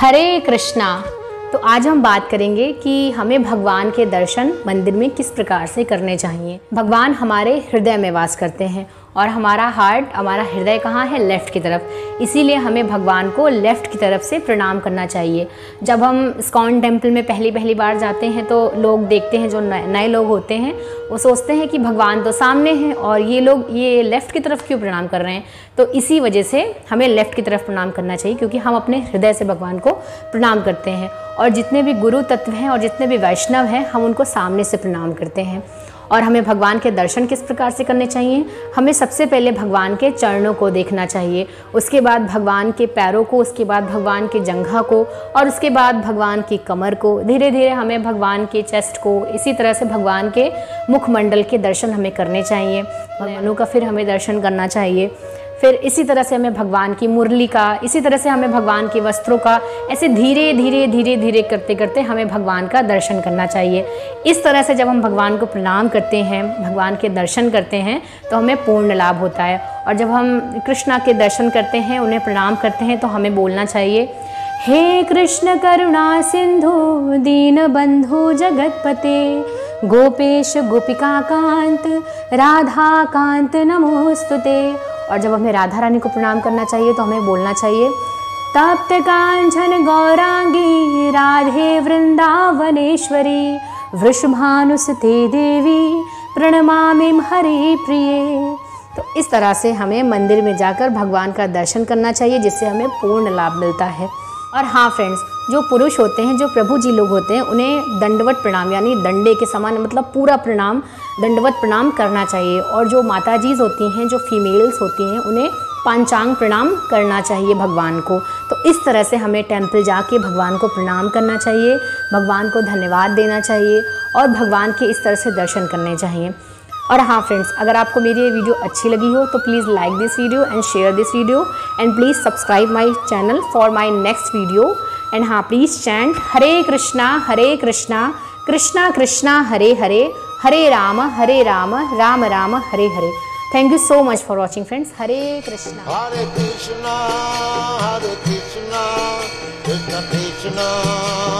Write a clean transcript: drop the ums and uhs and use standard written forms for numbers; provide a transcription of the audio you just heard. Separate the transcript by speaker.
Speaker 1: हरे कृष्णा। तो आज हम बात करेंगे कि हमें भगवान के दर्शन मंदिर में किस प्रकार से करने चाहिए। भगवान हमारे हृदय में वास करते हैं और हमारा हृदय कहाँ है? लेफ्ट की तरफ। इसीलिए हमें भगवान को लेफ्ट की तरफ से प्रणाम करना चाहिए। जब हम इस्कॉन टेम्पल में पहली बार जाते हैं तो लोग देखते हैं, जो नए लोग होते हैं वो सोचते हैं कि भगवान तो सामने हैं और ये लोग ये लेफ़्ट की तरफ क्यों प्रणाम कर रहे हैं। तो इसी वजह से हमें लेफ़्ट की तरफ प्रणाम करना चाहिए, क्योंकि हम अपने हृदय से भगवान को प्रणाम करते हैं। और जितने भी गुरु तत्व हैं और जितने भी वैष्णव हैं, हम उनको सामने से प्रणाम करते हैं। और हमें भगवान के दर्शन किस प्रकार से करने चाहिए? हमें सबसे पहले भगवान के चरणों को देखना चाहिए, उसके बाद भगवान के पैरों को, उसके बाद भगवान के जंघा को, और उसके बाद भगवान की कमर को। धीरे धीरे हमें भगवान के चेस्ट को, इसी तरह से भगवान के मुखमंडल के दर्शन हमें करने चाहिए। भगवानों का फिर हमें दर्शन करना चाहिए। फिर इसी तरह से हमें भगवान की मुरली का, इसी तरह से हमें भगवान के वस्त्रों का, ऐसे धीरे धीरे करते करते हमें भगवान का दर्शन करना चाहिए। इस तरह से जब हम भगवान को प्रणाम करते हैं, भगवान के दर्शन करते हैं, तो हमें पूर्ण लाभ होता है। और जब हम कृष्णा के दर्शन करते हैं, उन्हें प्रणाम करते हैं, तो हमें बोलना चाहिए, हे कृष्ण करुणा सिंधु दीन बंधु जगतपते गोपेश गोपिका कांत राधा कांत नमोस्तुते। और जब हमें राधा रानी को प्रणाम करना चाहिए तो हमें बोलना चाहिए, तप्त कांचन गौरांगी राधे वृंदावनेश्वरी वृषभानुसुते देवी प्रणमामि हरि प्रिये। तो इस तरह से हमें मंदिर में जाकर भगवान का दर्शन करना चाहिए, जिससे हमें पूर्ण लाभ मिलता है। और हाँ फ्रेंड्स, जो पुरुष होते हैं, जो प्रभु जी लोग होते हैं, उन्हें दंडवत प्रणाम यानी डंडे के समान, मतलब पूरा प्रणाम, दंडवत प्रणाम करना चाहिए। और जो माताजीज होती हैं, जो फीमेल्स होती हैं, उन्हें पांचांग प्रणाम करना चाहिए भगवान को। तो इस तरह से हमें टेम्पल जाके भगवान को प्रणाम करना चाहिए, भगवान को धन्यवाद देना चाहिए और भगवान के इस तरह से दर्शन करने चाहिए। और हाँ फ्रेंड्स, अगर आपको मेरी ये वीडियो अच्छी लगी हो तो please like this video and share this video and please subscribe my channel for my next video. And हाँ, please chant Hare Krishna Krishna Krishna Hare Hare, Hare Ram Ram Ram Hare Hare. Thank you so much for watching friends. Hare Krishna
Speaker 2: Krishna Krishna Krishna